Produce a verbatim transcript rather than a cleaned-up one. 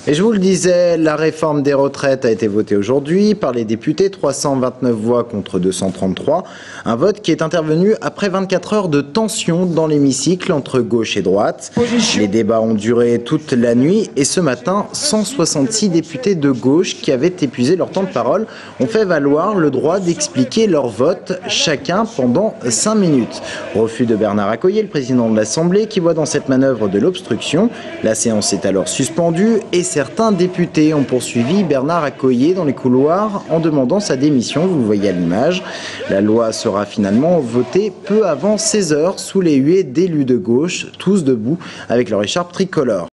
Et je vous le disais, la réforme des retraites a été votée aujourd'hui par les députés, trois cent vingt-neuf voix contre deux cent trente-trois. Un vote qui est intervenu après vingt-quatre heures de tension dans l'hémicycle entre gauche et droite. Les débats ont duré toute la nuit et ce matin, cent soixante-six députés de gauche qui avaient épuisé leur temps de parole ont fait valoir le droit d'expliquer leur vote, chacun pendant cinq minutes. Refus de Bernard Accoyer, le président de l'Assemblée, qui voit dans cette manœuvre de l'obstruction. La séance est alors suspendue et certains députés ont poursuivi Bernard Accoyer dans les couloirs en demandant sa démission, vous le voyez à l'image. La loi sera finalement votée peu avant seize heures sous les huées d'élus de gauche, tous debout avec leur écharpe tricolore.